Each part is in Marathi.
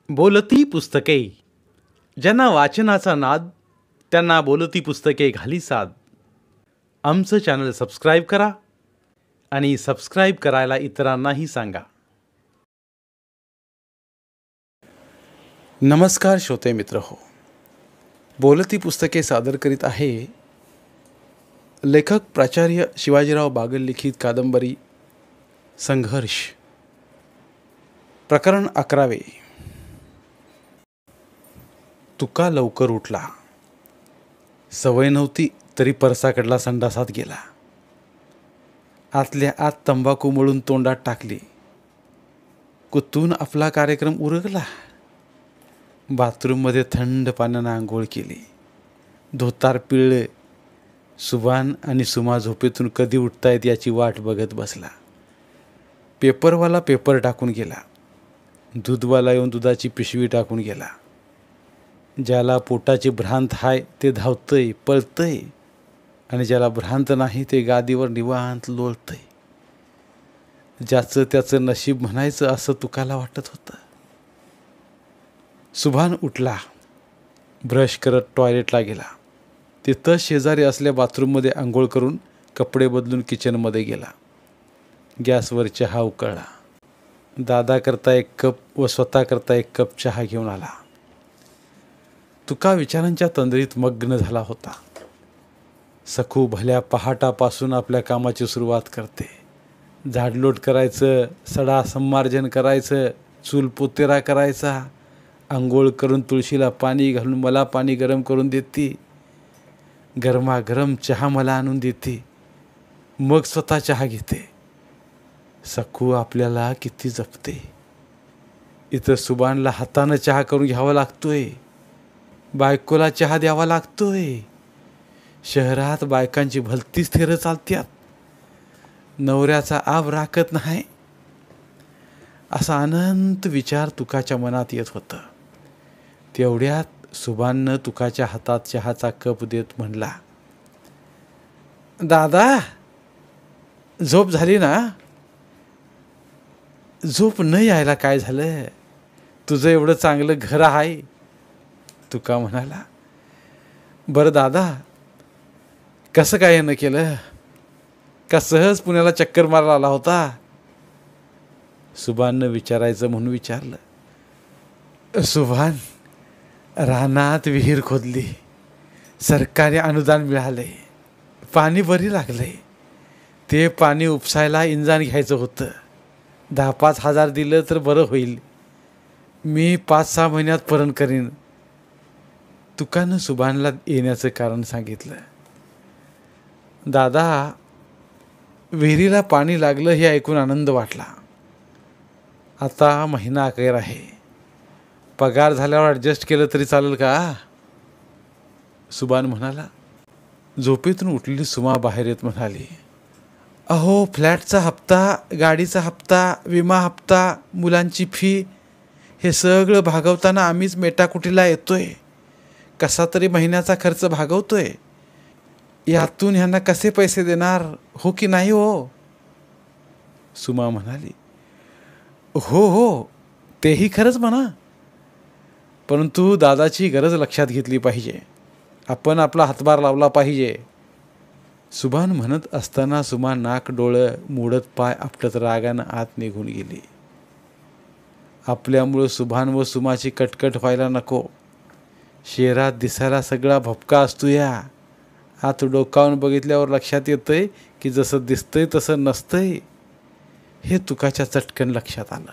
बोलती पुस्तके. ज्यांना वाचनाचा नाद त्यांना बोलती पुस्तके घाली साद. आमचं चॅनल सबस्क्राईब करा आणि सबस्क्राईब करायला इतरांनाही सांगा. नमस्कार श्रोते मित्र हो, बोलती पुस्तके सादर करीत आहे लेखक प्राचार्य शिवाजीराव बागल लिखित कादंबरी संघर्ष, प्रकरण 11. तुका लवकर उठला. सवय नव्हती तरी परसाकडला संडासात गेला. आतल्या आत तंबाखू मळून तोंडात टाकली. कुतून आपला कार्यक्रम उरगला. बाथरूममध्ये थंड पाण्यानं आंघोळ केली. धोतार पिळले. सुभान आणि सुमा झोपेतून कधी उठतायत याची वाट बघत बसला. पेपरवाला पेपर टाकून गेला. दूधवाला येऊन दुधाची पिशवी टाकून गेला. ज्याला पोटाची भ्रांत हाय ते धावतंय, पळतंय, आणि ज्याला भ्रांत नाही ते गादीवर निवांत लोळतंय. ज्याचं त्याचं नशीब म्हणायचं असं तुकाला वाटत होतं. सुभान उठला. ब्रश करत टॉयलेटला गेला. तिथं शेजारी असल्या बाथरूममध्ये आंघोळ करून कपडे बदलून किचनमध्ये गेला. गॅसवर चहा उकळला. दादाकरता 1 कप व स्वतःकरता 1 कप चहा घेऊन आला. तुका विचारांच्या तंद्रीत मग्न झाला होता. सखू भल्या पहाटापासून आपल्या कामाची सुरुवात करते. झाडलोट करायचं, सडा संमार्जन करायचं, चूल पोतेरा करायचा. आंघोळ करून तुळशीला पाणी घालून मला पाणी गरम करून देते. गरमागरम चहा मला आणून देते. मग स्वतः चहा घेते. सखू आपल्याला किती जपते. इथं सुभानला हातानं चहा करून घ्यावा लागतोय. बायकोला चहा द्यावा लागतोय. शहरात बायकांची भलतीच थेरं चालत्यात. नवऱ्याचा आब राखत नाही. असा अनंत विचार तुकाच्या मनात येत होतं. तेवढ्यात सुभाननं तुकाच्या हातात चहाचा कप देत म्हणला, दादा, झोप झाली ना? झोप न यायला काय झालं? तुझं एवढं चांगलं घर आहे. तुका म्हणाला, बरं दादा, कसं काय येणं केलं? का सहज पुण्याला चक्कर मारायला आला होता? सुभाननं विचारायचं म्हणून विचारलं. सुभान, रानात विहीर खोदली. सरकारी अनुदान मिळाले. पाणी बरी लागले. ते पाणी उपसायला इंजान घ्यायचं होतं. 10-5 हजार दिलं तर बरं होईल. मी 5-6 महिन्यात परत करीन. तुकानं सुभानला येण्याचं कारण सांगितलं. दादा, विहिरीला पाणी लागलं हे ऐकून आनंद वाटला. आता महिना अखेर आहे. पगार झाल्यावर ॲडजस्ट केलं तरी चालेल का? सुभान म्हणाला. झोपेतून उठलेली सुमा बाहेर येत म्हणाली, अहो, फ्लॅटचा हप्ता, गाडीचा हप्ता, विमा हप्ता, मुलांची फी, हे सगळं भागवताना आम्हीच मेटाकुटीला येतोय. कसा तरी महिन्याचा खर्च भागवतोय. यातून ह्यांना कसे पैसे देणार, हो की नाही हो? सुमा म्हणाली, हो हो, तेही खरंच म्हणा. परंतु दादाची गरज लक्षात घेतली पाहिजे. आपण आपला हातभार लावला पाहिजे. सुभान म्हणत असताना सुमा नाक डोळं मोडत पाय आपटत रागानं आत निघून गेली. आपल्यामुळं सुभान व सुमाची कटकट व्हायला नको. शहरात दिसायला सगळा भपका असतो या. आत डोकावून बघितल्यावर लक्षात येतंय की जसं दिसतंय तसं नसतंय. हे तुकाच्या चटकन लक्षात आलं.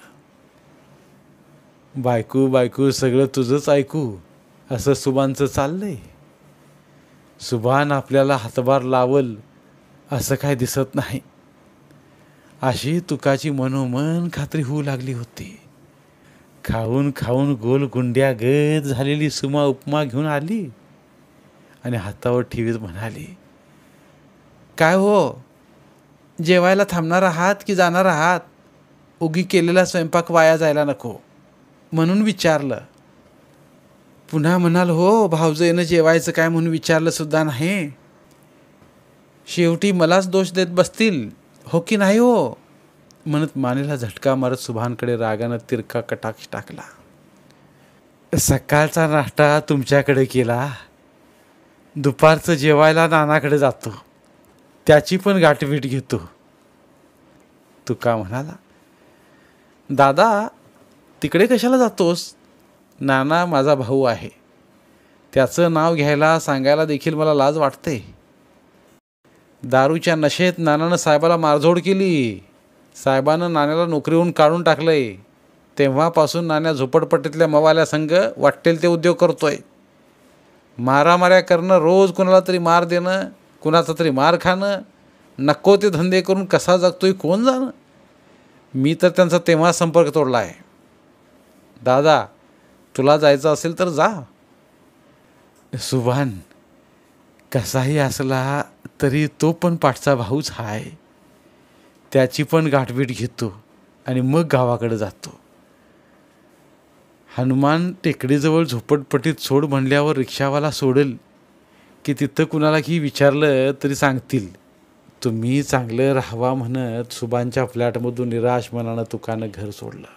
बायकू बायकू सगळं तुझंच ऐकू असं सुभानचं चाललंय. सुभान आपल्याला हातभार लावल असं काय दिसत नाही. अशी तुकाची मनोमन खात्री होऊ लागली होती. खाऊन खाऊन गोल गुंड्या गत झालेली सुमा उपमा घेऊन आली आणि हातावर ठेवीत म्हणाली, काय हो, जेवायला थांबणार आहात की जाणार आहात? उगी केलेला स्वयंपाक वाया जायला नको म्हणून विचारलं. पुन्हा म्हणाल, हो भावजयनं जेवायचं काय म्हणून विचारलं सुद्धा नाही. शेवटी मलाच दोष देत बसतील, हो की नाही हो? म्हणत मानेला झटका मारत सुभानकडे रागानं तिरका कटाक्ष टाकला. सकाळचा नाश्ता तुमच्याकडे केला, दुपारचं जेवायला नानाकडे जातो, त्याची पण गाठभेट घेतो. तुका म्हणाला, दादा तिकडे कशाला जातोस? नाना माझा भाऊ आहे, त्याचं नाव घ्यायला सांगायला देखील मला लाज वाटते. दारूच्या नशेत नानानं साहेबाला मारझोड केली. साहेबानं नाण्याला नोकरीहून काढून टाकलंय. तेव्हापासून नाण्या झोपडपट्टीतल्या मवाल्या संघ वाटेल ते उद्योग करतोय. मारामाऱ्या करणं, रोज कुणाला तरी मार देणं, कुणाचा तरी मार खाणं, नको ते धंदे करून कसा जगतोय कोण जाणं. मी तर त्यांचा तेव्हा संपर्क तोडला आहे. दादा तुला जायचं असेल तर जा. सुभान कसाही असला तरी तो पण पाठचा भाऊच आहे. त्याची पण गाठभेट घेतो आणि मग गावाकडे जातो. हनुमान टेकडीजवळ झोपडपट्टीत सोड म्हणल्यावर रिक्षावाला सोडेल की तिथं कुणालाही विचारलं तरी सांगतील. तुम्ही चांगलं राहावा म्हणत सुभानच्या फ्लॅटमधून निराश मनानं तुकानं घर सोडलं.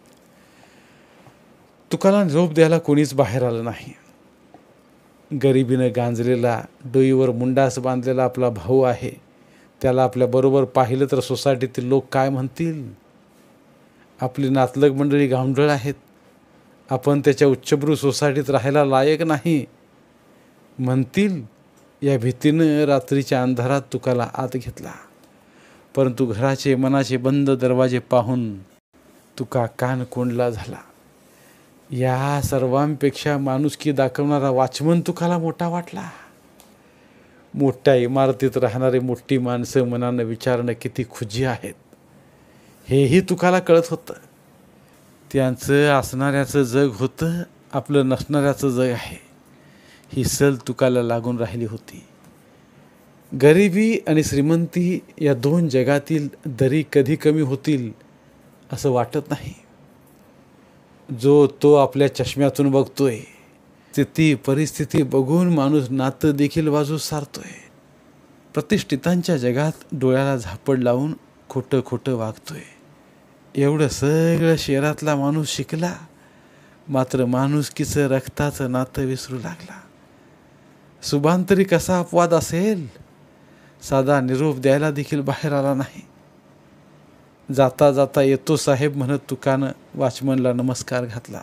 तुकाला निरोप द्यायला कोणीच बाहेर आलं नाही. गरिबीनं गांजलेला, डोईवर मुंडास बांधलेला आपला भाऊ आहे. त्याला आपल्याबरोबर पाहिलं तर सोसायटीतील लोक काय म्हणतील? आपली नातलग मंडळी गावंढळ आहेत, आपण त्याच्या उच्चभ्रू सोसायटीत राहायला लायक नाही म्हणतील. या भीतीनं रात्रीच्या अंधारात तुकाला आत घेतला. परंतु घराचे मनाचे बंद दरवाजे पाहून तुका कान कोंडला झाला. या सर्वांपेक्षा माणुसकी दाखवणारा वॉचमन तुकाला मोठा वाटला. मोठ्या इमारतीत राहणारी मोठी माणसं मनानं विचारणं किती खुजी आहेत हेही तुकाला कळत होतं. त्यांचं असणाऱ्याचं जग होतं, आपलं नसणाऱ्याचं जग आहे ही सल तुकाला लागून राहिली होती. गरिबी आणि श्रीमंती या दोन जगातील दरी कधी कमी होतील असं वाटत नाही. जो तो आपल्या चष्म्यातून बघतोय, स्थिती परिस्थिती बघून माणूस नातं देखील बाजूस सारतोय. प्रतिष्ठितांच्या जगात डोळ्याला झापड लावून खोटं खोटं वागतोय. एवढं सगळं शहरातला माणूस शिकला, मात्र माणुसकीचं रक्ताचं नातं विसरू लागला. सुभान तरी कसा अपवाद असेल? साधा निरोप द्यायला देखील बाहेर आला नाही. जाता जाता येतो साहेब म्हणत तुकानं वॉचमनला नमस्कार घातला.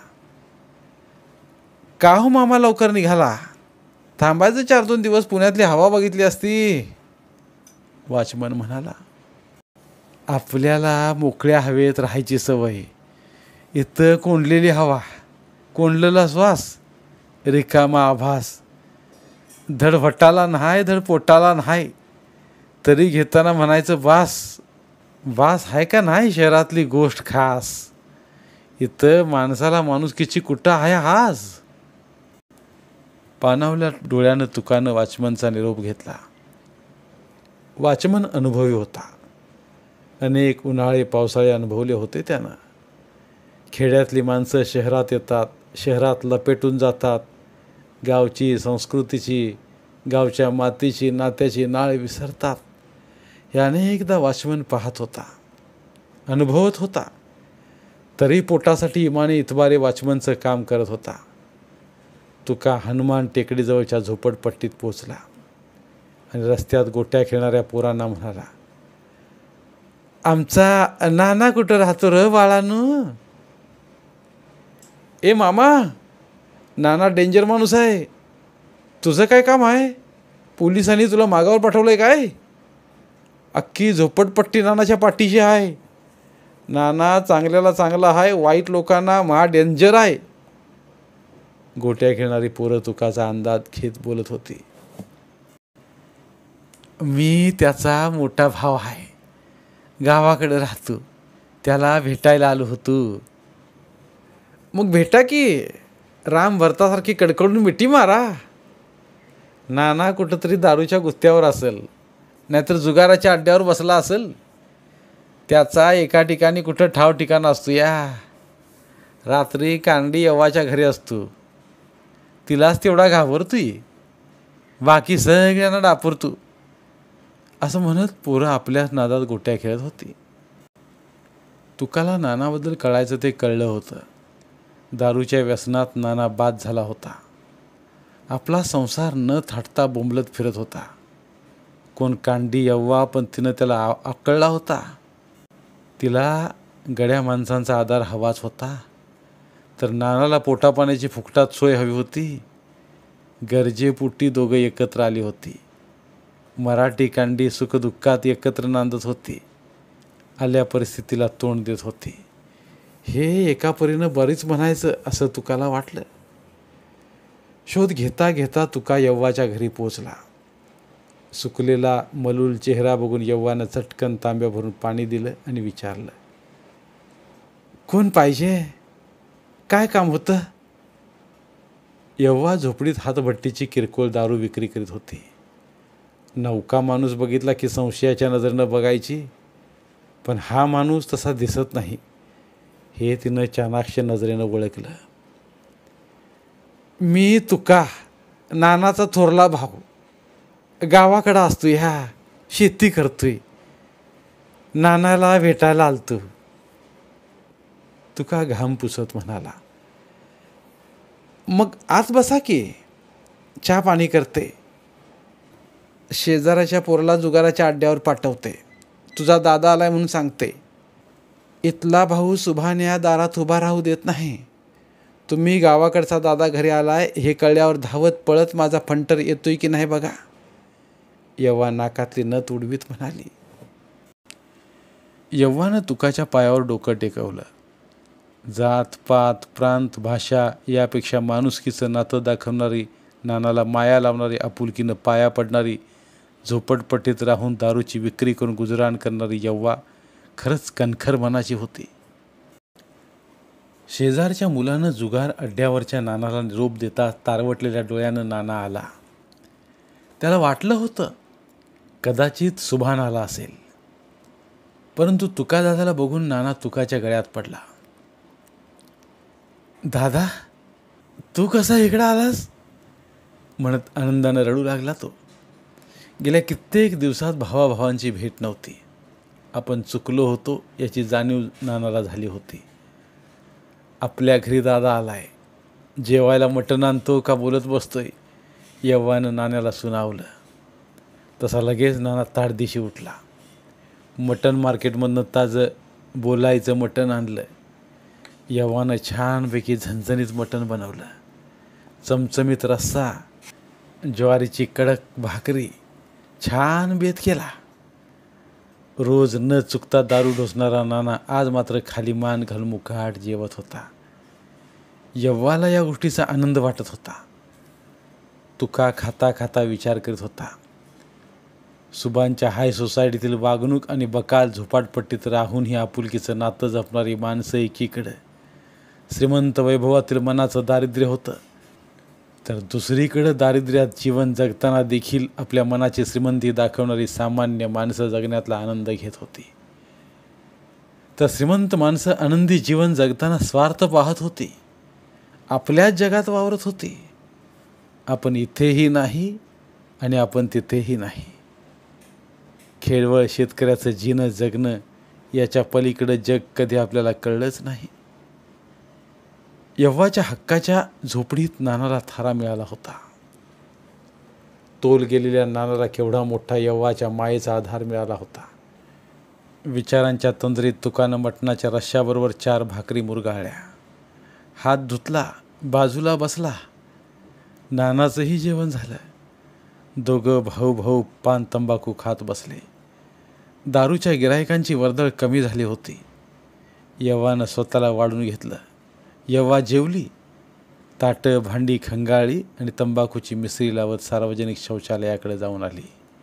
का हो मामा लवकर निघाला? थांबायचं 4-2 दिवस, पुण्यातली हवा बघितली असती. वॉचमन म्हणाला, आपल्याला मोकळ्या हवेत राहायची सवय. इथं कोंडलेली हवा, कोंडलेला श्वास, रिकामा आभास, धड वटाला नाही धड पोटाला नाही, तरी घेताना म्हणायचं वास. वास आहे का नाही शहरातली गोष्ट खास. इथं माणसाला माणुसकीची कुठं आहे आज. पाणावल्या डोळ्यानं तुकानं वॉचमनचा निरोप घेतला. वॉचमन अनुभवी होता. अनेक उन्हाळे पावसाळे अनुभवले होते त्यानं. खेड्यातली माणसं शहरात येतात, शहरात लपेटून जातात. गावची संस्कृतीची, गावच्या मातीची नात्याची नाळ विसरतात. हे अनेकदा वॉचमन पाहत होता, अनुभवत होता. तरी पोटासाठी इमाने इतबारे वॉचमनचं काम करत होता. तुका हनुमान टेकडीजवळच्या झोपडपट्टीत पोचला आणि रस्त्यात गोट्या खेळणाऱ्या पोरांना म्हणाला, आमचा नाना कुठं राहतो र बाळानू? ए मामा, नाना डेंजर माणूस आहे. तुझं काय काम आहे? पोलिसांनी तुला मागावर पाठवलंय काय? अख्खी झोपडपट्टी नानाच्या पाठीशी आहे. नाना चांगल्याला चांगला आहे, वाईट लोकांना महा डेंजर आहे. गोट्या खेळणारी पोरं तुकाचा अंदाज घेत बोलत होती. मी त्याचा मोठा भाव आहे, गावाकडे राहतो, त्याला भेटायला आलो होतो. मग भेटा की, राम भरतासारखी कडकडून मिठी मारा. नाना कुठंतरी दारूच्या गुत्त्यावर असेल, नाहीतर जुगाराच्या अड्ड्यावर बसला असेल. त्याचा एका ठिकाणी कुठं ठाव ठिकाण असतो. या रात्री कांडी यव्वाच्या घरी असतो, तिलाच तेवढा घाबरतोय, बाकी सगळ्यांना डापुरतो. असं म्हणत पोरं आपल्याच नादात गोट्या खेळत होती. तुकाला नानाबद्दल कळायचं ते कळलं होतं. दारूच्या व्यसनात नाना बाद झाला होता. आपला संसार न थाटता बोंबलत फिरत होता. कोण कांडी यव्वा, पण तिनं त्याला आकळला होता. तिला गड्या माणसांचा आधार हवाच होता, तर नानाला पोटापाण्याची फुकटात सोय हवी होती. गरजेपोटी दोघं एकत्र आली होती. मराठी कांडी सुखदुःखात एकत्र नांदत होती. आल्या परिस्थितीला तोंड देत होती. हे एका परीनं बरीच म्हणायचं असं तुकाला वाटलं. शोध घेता घेता तुका यव्वाच्या घरी पोचला. सुकलेला मलूल चेहरा बघून यव्वानं चटकन तांब्या भरून पाणी दिलं आणि विचारलं, कोण पाहिजे? काय काम होतं? यव्वा झोपडीत हातभट्टीची किरकोळ दारू विक्री करीत होती. नौका माणूस बघितला की संशयाच्या नजरेनं बघायची, पण हा माणूस तसा दिसत नाही हे तिनं चाणाक्ष नजरेनं ओळखलं. मी तुका, नानाचा थोरला भाऊ. गावाकडं असतोय, ह्या शेती करतोय. नानाला भेटायला आलतो. तुका घाम पुसत म्हणाला. मग आत बसा की, चहा पाणी करते. शेजाराच्या पोराला जुगाराच्या अड्ड्यावर पाठवते. तुझा दादा आलाय म्हणून सांगते. इथला भाऊ सुभाण्या दारात उभा राहू देत नाही. तुम्ही गावाकडचा दादा घरी आलाय हे कळल्यावर धावत पळत माझा फंटर येतोय की नाही बघा. यव्वा नाकातली नथ उडवीत म्हणाली. यव्वानं तुकाच्या पायावर डोकं टेकवलं. जात पात प्रांत भाषा यापेक्षा माणुसकीचं नातं दाखवणारी, नानाला माया लावणारी, आपुलकीनं पाया पडणारी, झोपडपट्टीत राहून दारूची विक्री करून गुजराण करणारी यव्वा खरंच कणखर मनाची होती. शेजारच्या मुलानं जुगार अड्ड्यावरच्या नानाला निरोप देता तारवटलेल्या डोळ्यानं नाना आला. त्याला वाटलं होतं कदाचित सुभान आला असेल, परंतु तुका दादाला बघून नाना तुकाच्या गळ्यात पडला. दादा, तू कसा इकडं आलास? म्हणत आनंदानं रडू लागला तो. गेल्या कित्येक दिवसात भावाभावांची भेट नव्हती. आपण चुकलो होतो याची जाणीव नानाला झाली होती. आपल्या घरी दादा आलाय, जेवायला मटण आणतो का बोलत बसतोय, यव्वानं नाण्याला सुनावलं. तसा लगेच नाना ताडदिशी उठला. मटण मार्केटमधनं ताजं बोलायचं मटण आणलं. यव्वानं छानपैकी झणझणीत मटण बनवलं. चमचमीत रस्सा, ज्वारीची कडक भाकरी, छान बेत केला. रोज न चुकता दारू ढोसणारा नाना आज मात्र खाली मान घालून मुकाट जेवत होता. यव्वाला या गोष्टीचा आनंद वाटत होता. तुका खाता खाता विचार करीत होता. सुभानच्या हाय सोसायटीतील वागणूक आणि बकाल झोपाटपट्टीत राहूनही आपुलकीचं नातं जपणारी माणसं एकीकडं, श्रीमंत वैभवातील मनाचं दारिद्र्य होतं, तर दुसरीकडं दारिद्र्यात जीवन जगताना देखील आपल्या मनाची श्रीमंती दाखवणारी सामान्य माणसं जगण्यातला आनंद घेत होती. तर श्रीमंत माणसं आनंदी जीवन जगताना स्वार्थ पाहत होती. आपल्याच जगात वावरत होती. आपण इथेही नाही आणि आपण तिथेही नाही. खेळवळ शेतकऱ्याचं जीणं जगणं याच्या पलीकडं जग कधी आपल्याला कळलंच नाही. यव्वाच्या हक्काच्या झोपडीत नानाला थारा मिळाला होता. तोल गेलेल्या नानाला केवढा मोठा यव्वाच्या मायेचा आधार मिळाला होता. विचारांच्या तंद्रीत तुकानं मटणाच्या रश्श्याबरोबर 4 भाकरी मुरगाळल्या. हात धुतला, बाजूला बसला. नानाचंही जेवण झालं. दोघं भाऊ भाऊ पान तंबाखू खात बसले. दारूच्या गिरायकांची वर्दळ कमी झाली होती. यव्वानं स्वतःला वाढून घेतलं. यव्वा जेवली. ताटं भांडी खंगाळली आणि तंबाखूची मिसरी लावत सार्वजनिक शौचालयाकडे जाऊन आली.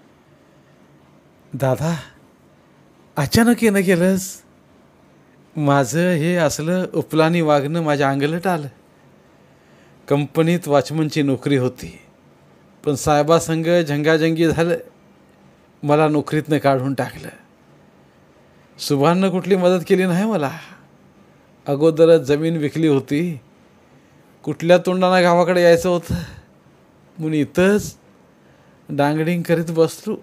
दादा, अचानक येणं केलंस? माझं हे असलं उपलानी वागणं माझ्या अंगलट आलं. कंपनीत वॉचमनची नोकरी होती, पण साहेबासंग झंगाझंगी झालं. मला नोकरीतनं काढून टाकलं. सुभाननं कुठली मदत केली नाही मला. अगोदरच जमीन विकली होती. कुठल्या तोंडानं गावाकडे यायचं होतं म्हणून इथंच डांगडिंग करीत बसलो.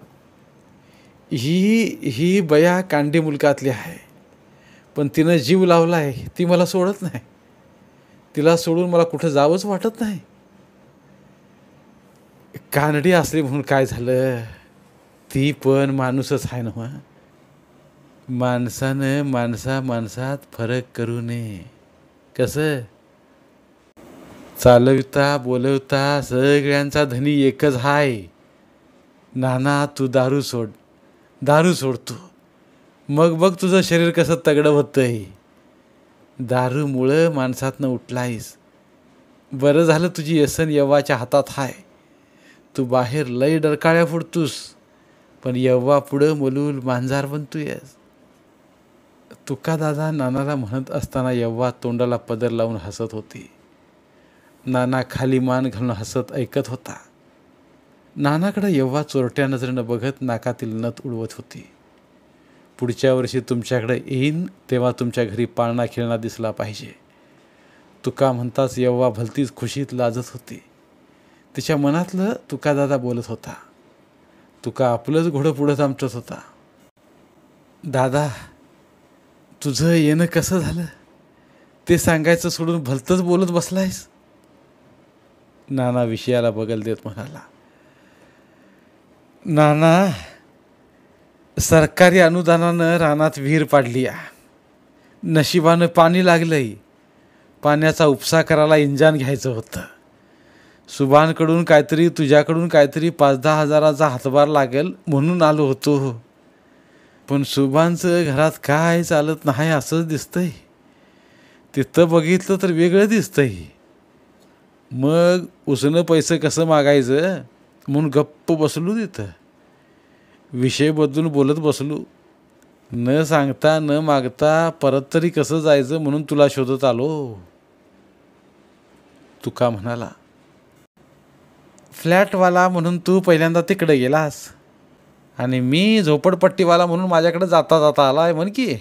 ही बया कांडी मुलकातली आहे, पण तिनं जीव लावला आहे, ती मला सोडत नाही. तिला सोडून मला कुठं जावंच वाटत नाही. कानडी असली म्हणून काय झालं, ती पण माणूसच आहे ना. माणसानं माणसात फरक करू नये. कसं चालविता बोलवता सगळ्यांचा धनी एकच हाय. नाना तू दारू सोड. दारू सोडतो मग बघ तुझं शरीर कसं तगडं होतंय. दारूमुळं माणसातनं उठलायस. बरं झालं तुझी व्यसन यव्वाच्या हातात हाय. तू बाहेर लय डरकाळ्या फुडतूस, पण यव्वा पुढं मलूल मांजार बनतोयस. तुका दादा नानाला म्हणत असताना यव्वा तोंडाला पदर लावून हसत होती. नाना खाली मान घालून हसत ऐकत होता. नानाकडे यव्वा चोरट्या नजरेनं बघत नाकातील नथ उडवत होती. पुढच्या वर्षी तुमच्याकडे येईन तेव्हा तुमच्या घरी पाळणा खेळणा दिसला पाहिजे. तुका म्हणताच यव्वा भलतीच खुशीत लाजत होती. तिच्या मनातलं तुका दादा बोलत होता. तुका आपलंच घोडं पुढं आमटत होता. दादा तुझं येणं कसं झालं ते सांगायचं सोडून भलतंच बोलत बसलायस. नाना विषयाला बगल देत म्हणाला. नाना सरकारी अनुदानानं रानात विहीर पाडली. नशिबानं पाणी लागलंय. पाण्याचा उपसा करायला इंजान घ्यायचं होतं. सुभानकडून काहीतरी तुझ्याकडून काहीतरी 5-10 हजाराचा हातभार लागेल म्हणून आलो होतो. पण सुभानचं घरात काय चालत नाही असंच दिसतंय. तिथं बघितलं तर वेगळं दिसतंय. मग उसनं पैसे कसं मागायचं म्हणून गप्प बसलो तिथं. विषय बदलून बोलत बसलो. न सांगता न मागता परत तरी कसं जायचं म्हणून तुला शोधत आलो. तुका म्हणाला. फ्लॅटवाला म्हणून तू पहिल्यांदा तिकडे गेलास आणि मी झोपडपट्टीवाला म्हणून माझ्याकडे जाता जाता आलाय म्हण की.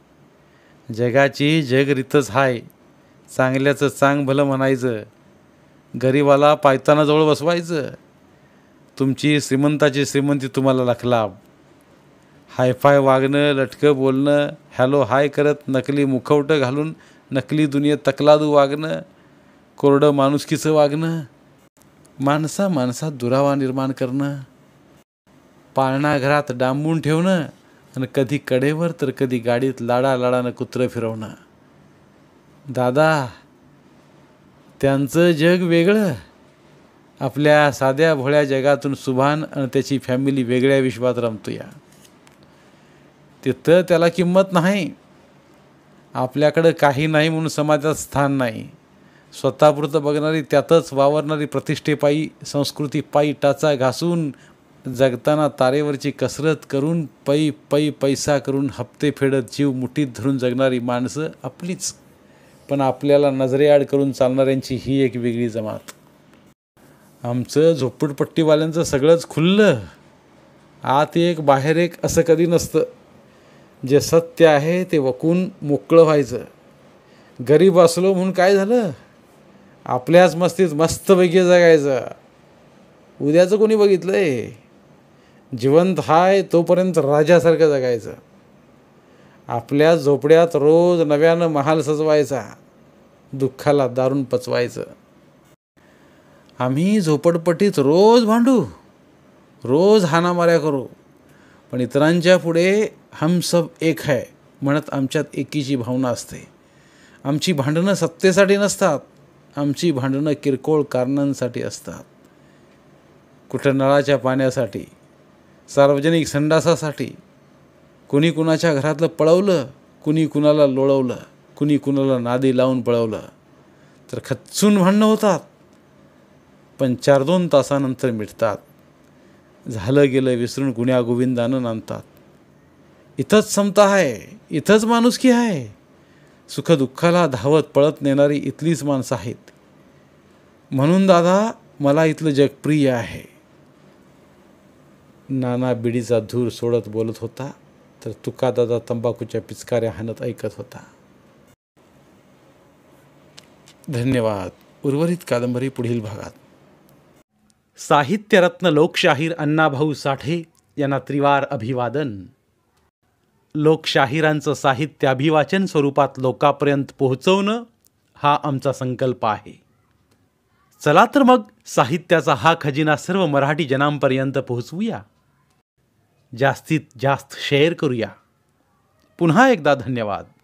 जगाची जगरीतच हाय. चांगल्याचं चांग भलं म्हणायचं. गरीबाला पायतानाजवळ बसवायचं. तुमची श्रीमंताची श्रीमंती तुम्हाला लखलाभ. हायफाय वागणं, लटकं बोलणं, हॅलो हाय करत नकली मुखवटं घालून नकली दुनियेत तकलादू वागणं, कोरडं माणुसकीचं वागणं, माणसात दुरावा निर्माण करणं, पाळणा घरात डांबून ठेवणं आणि कधी कडेवर तर कधी गाडीत लाडानं कुत्रं फिरवणं. दादा त्यांचं जग वेगळं. आपल्या साध्या भोळ्या जगातून सुभान आणि त्याची फॅमिली वेगळ्या विश्वात रमतोया. तिथं त्याला किंमत नाही. आपल्याकडं काही नाही म्हणून समाजात स्थान नाही. स्वतःपुरतं बघणारी त्यातच वावरणारी प्रतिष्ठेपायी संस्कृतीपायी टाचा घासून जगताना तारेवरची कसरत करून पै पैसा करून हप्ते फेडत जीव मुठीत धरून जगणारी माणसं आपलीच. पण आपल्याला नजरेआड करून चालणाऱ्यांची ही एक वेगळी जमात. आमचं झोपडपट्टीवाल्यांचं सगळंच खुल्लं. आत एक बाहेर एक असं कधी नसतं. जे सत्य आहे ते वकून मोकळं व्हायचं. गरीब असलो म्हणून काय झालं, आपल्याच मस्तीत मस्तपैकी जगायचं. उद्याचं कोणी बघितलं आहे. जिवंत हाय तोपर्यंत राजासारखं जगायचं. आपल्या झोपड्यात रोज नव्यानं महाल सजवायचा. दुःखाला दारून पचवायचं. आम्ही झोपडपट्टीत रोज भांडू, रोज हाणामाऱ्या करू, पण इतरांच्या पुढे हम सब एक है म्हणत आमच्यात एकीची भावना असते. आमची भांडणं सत्तेसाठी नसतात. आमची भांडणं किरकोळ कारणांसाठी असतात. कुठं नळाच्या पाण्यासाठी, सार्वजनिक संडासासाठी. कुणी कुणाच्या घरातलं पळवलं, कुणी कुणाला लोळवलं, कुणी कुणाला नादी लावून पळवलं तर खच्चून भांडणं होतात. पण 4-2 तासानंतर मिटतात. झालं गेलं विसरून गुण्यागोविंदानं नांदतात. इथंच समता आहे, इथंच माणुसकी आहे. सुखदुःखाला धावत पळत नेणारी इथलीच माणसं आहेत. म्हणून दादा मला इथलं जग प्रिय आहे. नाना बिडीचा धूर सोडत बोलत होता तर तुका दादा तंबाखूच्या पिचकाऱ्या हाणत ऐकत होता. धन्यवाद. उर्वरित कादंबरी पुढील भागात. साहित्यरत्न लोकशाहीर अण्णाभाऊ साठे यांना त्रिवार अभिवादन. लोकशाहिरांचं साहित्य अभिवाचन स्वरूपात लोकांपर्यंत पोहोचवणं हा आमचा संकल्प आहे. चला तर मग साहित्याचा हा खजिना सर्व मराठी जनांपर्यंत पोहोचवूया. जास्तीत जास्त शेअर करूया. पुन्हा एकदा धन्यवाद.